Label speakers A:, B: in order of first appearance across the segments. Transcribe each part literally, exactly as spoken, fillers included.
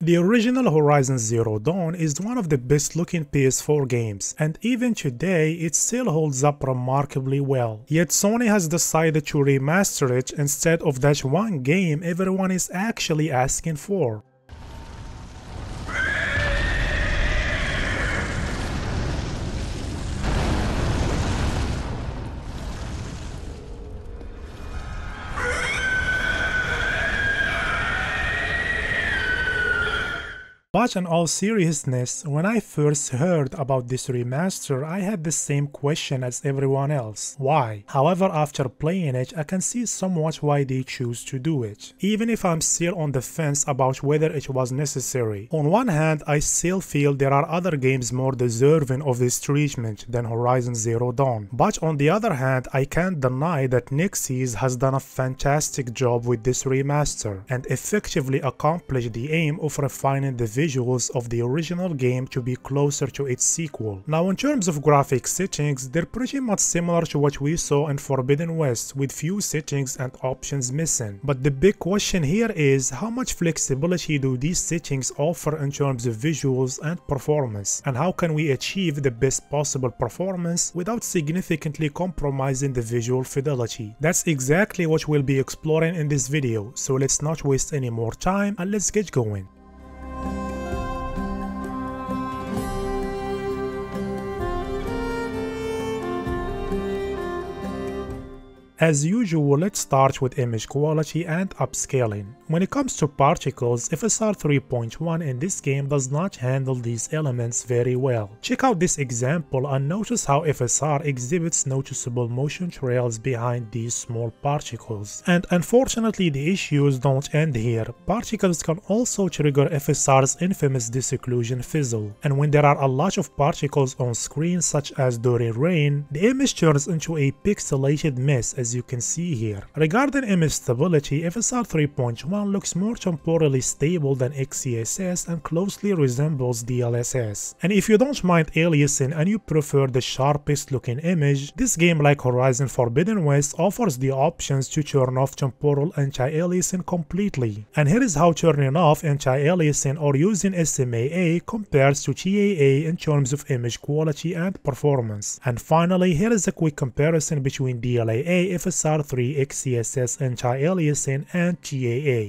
A: The original Horizon Zero Dawn is one of the best looking P S four games, and even today it still holds up remarkably well. Yet Sony has decided to remaster it instead of that one game everyone is actually asking for. But in all seriousness, when I first heard about this remaster, I had the same question as everyone else. Why? However, after playing it, I can see somewhat why they choose to do it, even if I'm still on the fence about whether it was necessary. On one hand, I still feel there are other games more deserving of this treatment than Horizon Zero Dawn. But on the other hand, I can't deny that Nixxes has done a fantastic job with this remaster, and effectively accomplished the aim of refining the visuals of the original game to be closer to its sequel. Now, in terms of graphic settings, they're pretty much similar to what we saw in Forbidden West, with few settings and options missing. But the big question here is, how much flexibility do these settings offer in terms of visuals and performance, and how can we achieve the best possible performance without significantly compromising the visual fidelity? That's exactly what we'll be exploring in this video, so let's not waste any more time and let's get going. As usual, let's start with image quality and upscaling. When it comes to particles, F S R three point one in this game does not handle these elements very well. Check out this example and notice how F S R exhibits noticeable motion trails behind these small particles. And unfortunately, the issues don't end here. Particles can also trigger F S R's infamous disocclusion fizzle. And when there are a lot of particles on screen, such as during rain, the image turns into a pixelated mess, as you can see here. Regarding image stability, F S R three point one looks more temporally stable than XeSS and closely resembles D L S S. And if you don't mind aliasing and you prefer the sharpest looking image, this game, like Horizon Forbidden West, offers the options to turn off temporal anti-aliasing completely. And here is how turning off anti-aliasing or using S M A A compares to T A A in terms of image quality and performance. And finally, here is a quick comparison between D L A A, F S R three, XeSS, anti-aliasing, and T A A.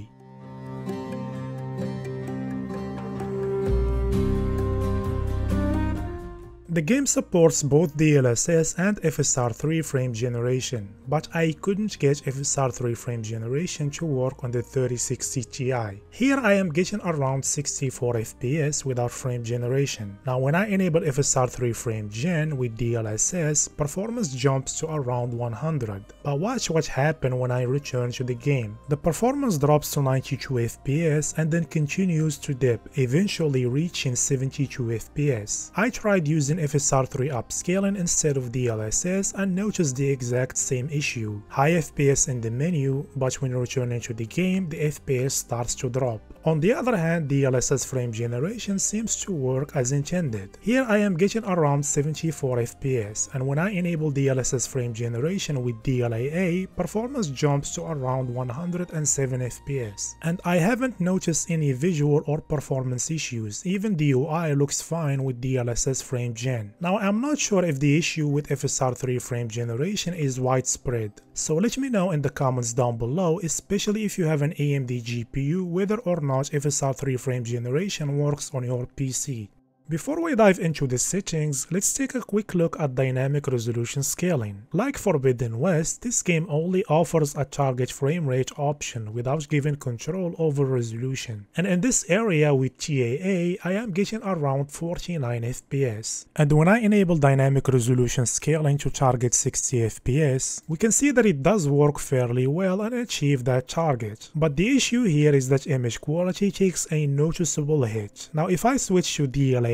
A: The game supports both D L S S and F S R three frame generation, but I couldn't get F S R three frame generation to work on the thirty sixty Ti. Here I am getting around sixty-four F P S without frame generation. Now when I enable F S R three frame gen with D L S S, performance jumps to around one hundred. But watch what happened when I return to the game. The performance drops to ninety-two F P S and then continues to dip, eventually reaching seventy-two F P S. I tried using F S R three upscaling instead of D L S S and noticed the exact same issue. High F P S in the menu, but when returning to the game, the F P S starts to drop. On the other hand, D L S S frame generation seems to work as intended. Here I am getting around seventy-four F P S, and when I enable D L S S frame generation with D L A A, performance jumps to around one hundred seven F P S. And I haven't noticed any visual or performance issues, even the U I looks fine with D L S S frame gen. Now I'm not sure if the issue with F S R three frame generation is widespread, so let me know in the comments down below, especially if you have an A M D G P U, whether or not F S R three frame generation works on your P C. Before we dive into the settings, let's take a quick look at dynamic resolution scaling. Like Forbidden West, this game only offers a target frame rate option without giving control over resolution. And in this area with T A A, I am getting around forty-nine F P S. And when I enable dynamic resolution scaling to target sixty F P S, we can see that it does work fairly well and achieve that target. But the issue here is that image quality takes a noticeable hit. Now if I switch to D L A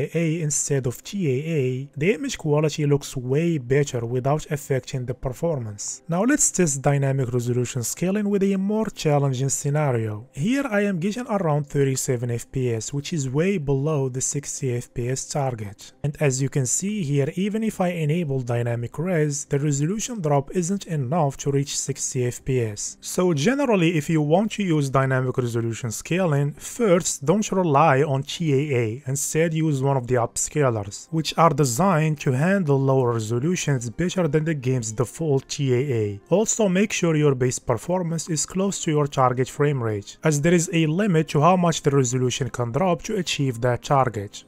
A: A A instead of D L A A, the image quality looks way better without affecting the performance. Now let's test dynamic resolution scaling with a more challenging scenario. Here I am getting around thirty-seven F P S, which is way below the sixty F P S target. And as you can see here, even if I enable dynamic res, the resolution drop isn't enough to reach sixty F P S. So generally, if you want to use dynamic resolution scaling, first don't rely on D L A A, instead use one of the upscalers, which are designed to handle lower resolutions better than the game's default D L A A. Also make sure your base performance is close to your target frame rate, as there is a limit to how much the resolution can drop to achieve that target.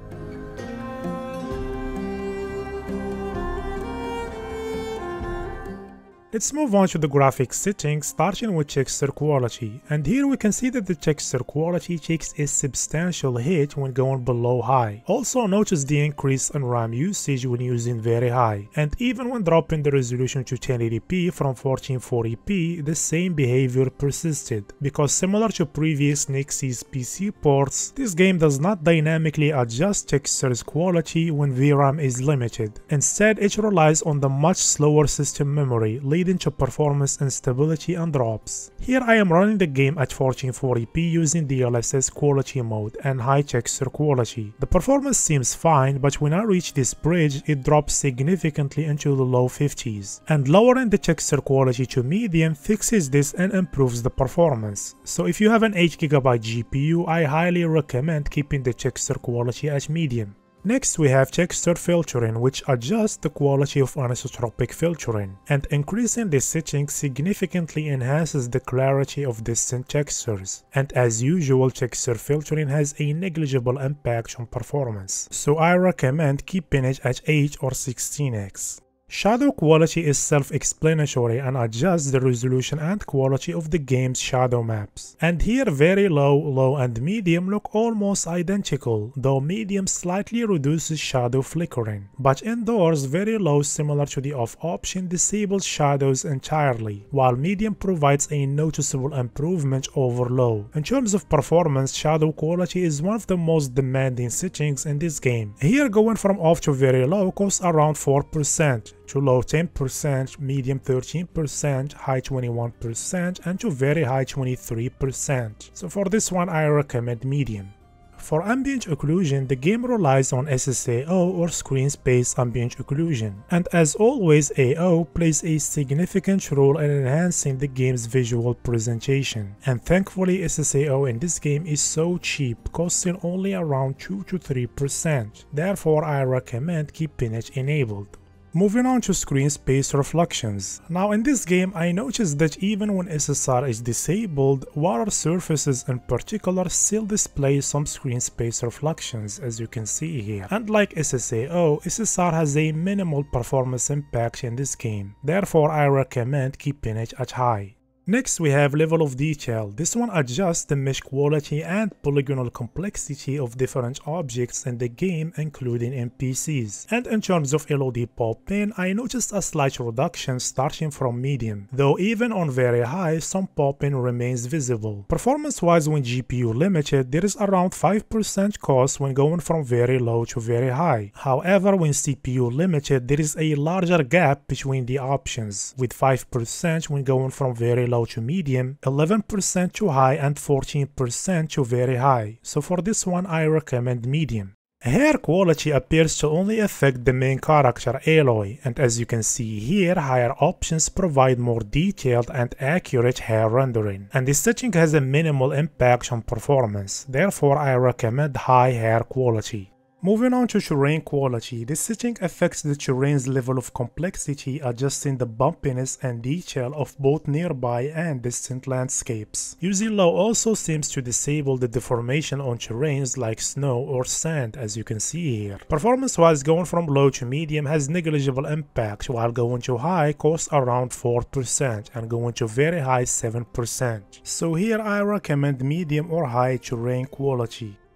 A: Let's move on to the graphics settings, starting with texture quality, and here we can see that the texture quality takes a substantial hit when going below high. Also notice the increase in RAM usage when using very high, and even when dropping the resolution to ten eighty p from fourteen forty p, the same behavior persisted, because similar to previous Nexus P C ports, this game does not dynamically adjust texture's quality when V RAM is limited. Instead, it relies on the much slower system memory, leading to performance instability and drops. Here I am running the game at fourteen forty p using D L S S quality mode and high texture quality. The performance seems fine, but when I reach this bridge, it drops significantly into the low fifties. And lowering the texture quality to medium fixes this and improves the performance. So if you have an eight gigabyte G P U, I highly recommend keeping the texture quality at medium. Next we have texture filtering, which adjusts the quality of anisotropic filtering, and increasing this setting significantly enhances the clarity of distant textures. And as usual, texture filtering has a negligible impact on performance, so I recommend keeping it at eight or sixteen x. Shadow quality is self-explanatory and adjusts the resolution and quality of the game's shadow maps. And here very low, low and medium look almost identical, though medium slightly reduces shadow flickering. But indoors, very low, similar to the off option, disables shadows entirely, while medium provides a noticeable improvement over low. In terms of performance, shadow quality is one of the most demanding settings in this game. Here going from off to very low costs around four percent. To low ten percent, medium thirteen percent, high twenty-one percent, and to very high twenty-three percent. So for this one I recommend medium. For ambient occlusion, the game relies on S S A O or screen space ambient occlusion, and as always A O plays a significant role in enhancing the game's visual presentation. And thankfully S S A O in this game is so cheap, costing only around two to three percent, therefore I recommend keeping it enabled. Moving on to screen space reflections. Now in this game I noticed that even when S S R is disabled, water surfaces in particular still display some screen space reflections, as you can see here. And like S S A O, S S R has a minimal performance impact in this game, therefore I recommend keeping it at high. Next we have level of detail. This one adjusts the mesh quality and polygonal complexity of different objects in the game, including N P Cs. And in terms of L O D pop-in, I noticed a slight reduction starting from medium, though even on very high, some pop-in remains visible. Performance-wise, when G P U limited, there is around five percent cost when going from very low to very high. However, when C P U limited, there is a larger gap between the options, with five percent when going from very low to medium, eleven percent to high, and fourteen percent to very high. So for this one I recommend medium. Hair quality appears to only affect the main character Aloy, and as you can see here, higher options provide more detailed and accurate hair rendering, and this setting has a minimal impact on performance, therefore I recommend high hair quality. Moving on to terrain quality, this setting affects the terrain's level of complexity, adjusting the bumpiness and detail of both nearby and distant landscapes. Using low also seems to disable the deformation on terrains like snow or sand, as you can see here. Performance-wise, going from low to medium has negligible impact, while going to high costs around four percent and going to very high seven percent. So here I recommend medium or high terrain quality.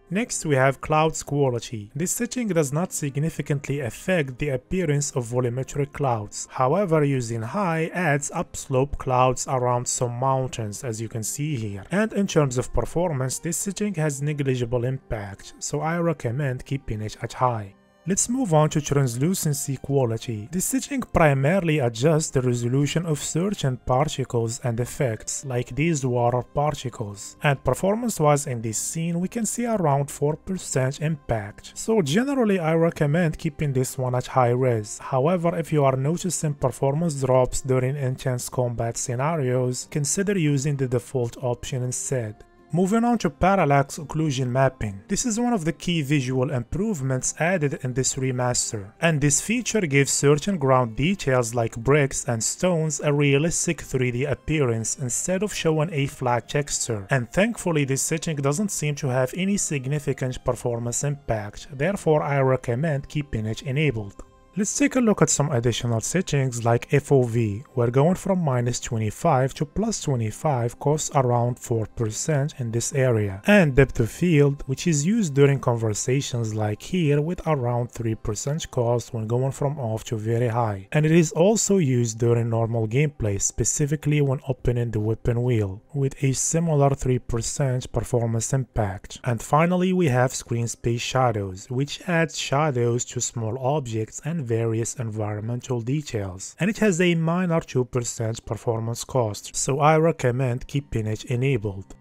A: Next we have clouds quality. This setting does not significantly affect the appearance of volumetric clouds. However, using high adds upslope clouds around some mountains, as you can see here. And in terms of performance, this setting has negligible impact, so I recommend keeping it at high. Let's move on to translucency quality. This setting primarily adjusts the resolution of certain particles and effects, like these water particles. And performance-wise in this scene, we can see around four percent impact. So generally I recommend keeping this one at high res. However, if you are noticing performance drops during intense combat scenarios, consider using the default option instead. Moving on to Parallax Occlusion Mapping. This is one of the key visual improvements added in this remaster, and this feature gives certain ground details like bricks and stones a realistic three D appearance instead of showing a flat texture, and thankfully this setting doesn't seem to have any significant performance impact, therefore I recommend keeping it enabled. Let's take a look at some additional settings like F O V, where going from minus twenty-five to plus twenty-five costs around four percent in this area, and depth of field, which is used during conversations like here with around three percent cost when going from off to very high, and it is also used during normal gameplay, specifically when opening the weapon wheel, with a similar three percent performance impact. And finally we have screen space shadows, which adds shadows to small objects and various environmental details, and it has a minor two percent performance cost, so I recommend keeping it enabled.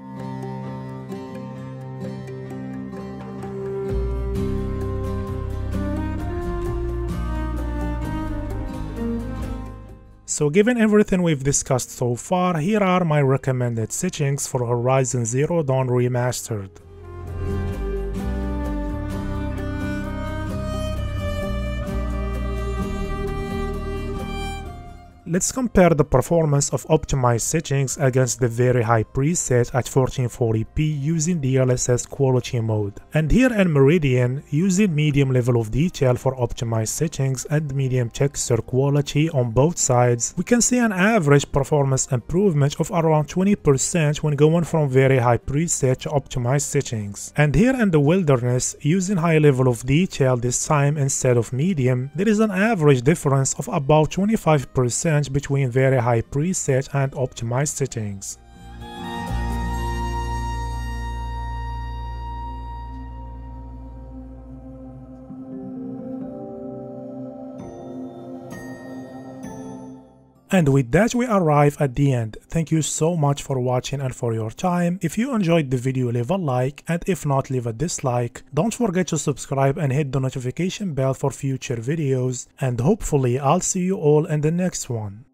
A: So given everything we've discussed so far, here are my recommended settings for Horizon Zero Dawn Remastered. Let's compare the performance of optimized settings against the very high preset at fourteen forty p using D L S S quality mode. And here in Meridian, using medium level of detail for optimized settings and medium texture quality on both sides, we can see an average performance improvement of around twenty percent when going from very high preset to optimized settings. And here in the Wilderness, using high level of detail this time instead of medium, there is an average difference of about twenty-five percent between very high preset and optimized settings. And with that we arrive at the end. Thank you so much for watching and for your time. If you enjoyed the video, leave a like, and if not, leave a dislike. Don't forget to subscribe and hit the notification bell for future videos, and hopefully I'll see you all in the next one.